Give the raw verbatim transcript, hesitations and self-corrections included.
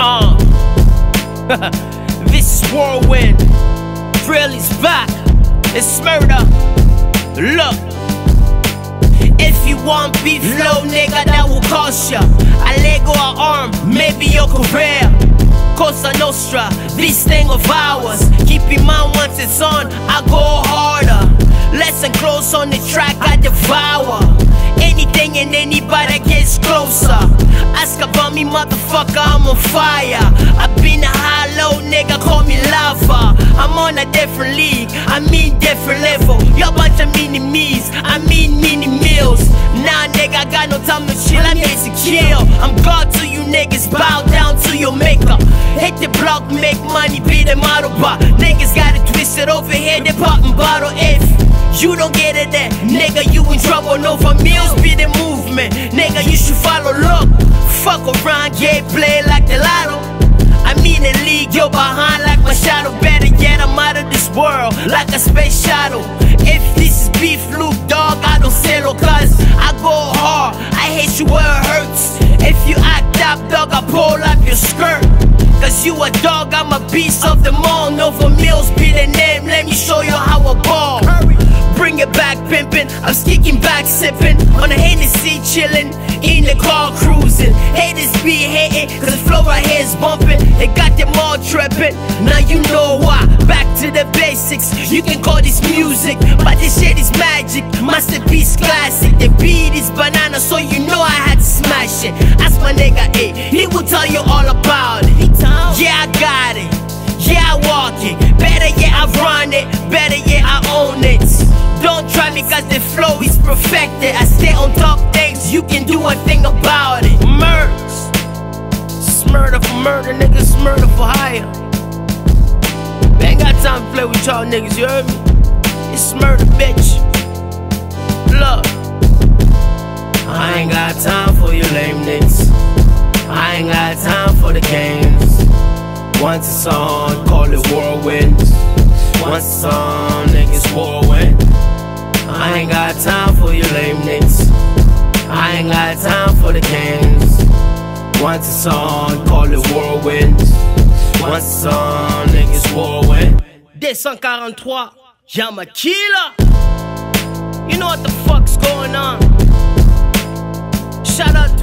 Uh, this is Whirlwind. Really's back. It's murder. Look, if you want beef flow, nigga, that will cost ya a leg or a arm, maybe your career. Cosa Nostra, this thing of ours. Keep in mind once it's on, I go harder. Listen close on the track, I devour anything and anybody gets closer. Ask about me, motherfucker, I'm on fire. I've been a high-low, nigga, call me lava. I'm on a different league, I mean different level. Y'all bunch of mini-me's, I mean mini-meals. Nah, nigga, I got no time to chill, I'm here to kill. I'm God to you niggas, bow down to your maker. Hit the block, make money, be the model bar. Niggas got it twisted over here, they poppin' bottle. If you don't get it there, nigga, you in trouble. No for meals, be the movement, nigga, you should follow. Look, fuck around, get play like the lotto. I mean the league, you're behind like my shadow. Better yet, I'm out of this world like a space shuttle. If this is beef, Luke, dog, I don't settle, cause I go hard, I hate you where it hurts. If you act up, dog, I pull up your skirt. Cause you a dog, I'm a beast of the mall. Nova Mills be the name, let me show you how I ball. Bring it back, pimpin', I'm sneaking back, sippin' on the Hennessy, chillin', in the car cruising. Haters be hating, cause the flow right here is bumpin'. They got them all trippin', now you know why. Back to the basics, you can call this music, but this shit is magic, masterpiece classic. The beat is banana, so you know I had to smash it. Ask my nigga A, he will tell you all about it. Yeah, I got it, yeah, I walk it. Better yeah, I run it, better yeah, I own it. Don't try me cause the flow is perfected. I stay on top things, you can do a thing about it. Murders, it's murder for murder, niggas, it's murder for hire. I ain't got time to play with y'all niggas, you heard me? It's murder, bitch. Look, I ain't got time for your lame niggas. I ain't got time for the games. Once it's on, call it Whirlwind. Once it's on, niggas Whirlwind. I ain't got time for your lame niggas. I ain't got time for the games. Once it's on, call it Whirlwind. Once it's on, niggas Whirlwind. D one forty-three, I'm a killer. You know what the fuck's going on. Shout out